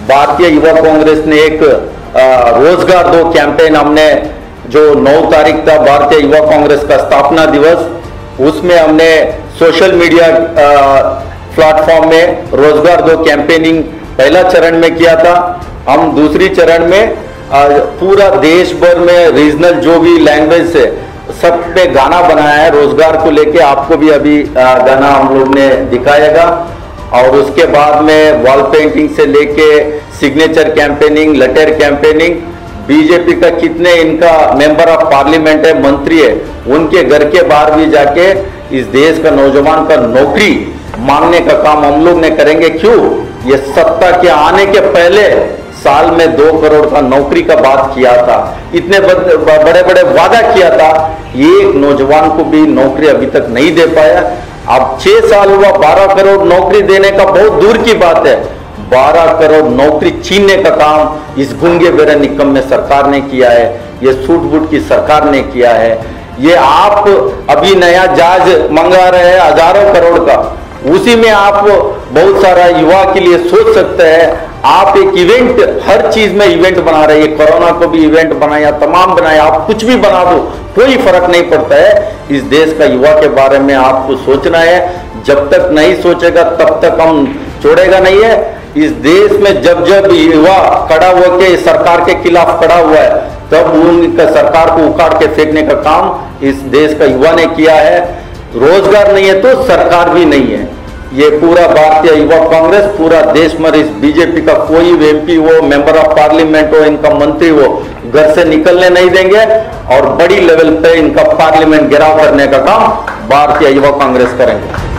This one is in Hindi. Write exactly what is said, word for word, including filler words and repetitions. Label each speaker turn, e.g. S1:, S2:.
S1: भारतीय युवा कांग्रेस ने एक रोजगार दो कैंपेन हमने, जो नौ तारीख था भारतीय युवा कांग्रेस का स्थापना दिवस, उसमें हमने सोशल मीडिया प्लेटफॉर्म में रोजगार दो कैंपेनिंग पहला चरण में किया था। हम दूसरी चरण में पूरा देश भर में रीजनल जो भी लैंग्वेज से सब पे गाना बनाया है रोजगार को लेके। आपको भी अभी गाना हम लोग ने दिखाएगा। और उसके बाद में वॉल पेंटिंग से लेके signature campaigning, letter campaigning, BJP का कितने इनका मेंबर ऑफ पार्लियामेंट है, मंत्री है, उनके घर के बाहर भी जाके इस देश का नौजवान का नौकरी मांगने का काम हम लोग ने करेंगे। क्यों? ये सत्ता के आने के पहले साल में दो करोड़ का नौकरी का बात किया था, इतने बड़े बड़े वादा किया था, एक नौजवान को भी नौकरी अभी तक नहीं दे पाया। अब छह साल हुआ, बारह करोड़ नौकरी देने का बहुत दूर की बात है, बारह करोड़ नौकरी छीनने का काम इस गुंगे बेरे निकम्मे सरकार ने किया है, ये सूट बूट की सरकार ने किया है। ये आप अभी नया जहाज मंगा रहे हैं हजारों करोड़ का, उसी में आप बहुत सारा युवा के लिए सोच सकते हैं। आप एक इवेंट, हर चीज में इवेंट बना रहे हैं, कोरोना को भी इवेंट बनाया, तमाम बनाया, आप कुछ भी बना दो कोई फर्क नहीं पड़ता है। इस देश का युवा के बारे में आपको सोचना है, जब तक नहीं सोचेगा तब तक हम छोड़ेगा नहीं है। इस देश में जब जब युवा खड़ा होकर सरकार के खिलाफ खड़ा हुआ है, तब उनका सरकार को उखाड़ के फेंकने का काम इस देश का युवा ने किया है। रोजगार नहीं है तो सरकार भी नहीं है। ये पूरा भारतीय युवा कांग्रेस, पूरा देश में इस बीजेपी का कोई एमपी हो, मेंबर ऑफ पार्लियामेंट हो, इनका मंत्री हो, घर से निकलने नहीं देंगे और बड़ी लेवल पे इनका पार्लियामेंट घेराव करने का काम भारतीय युवा कांग्रेस करेंगे।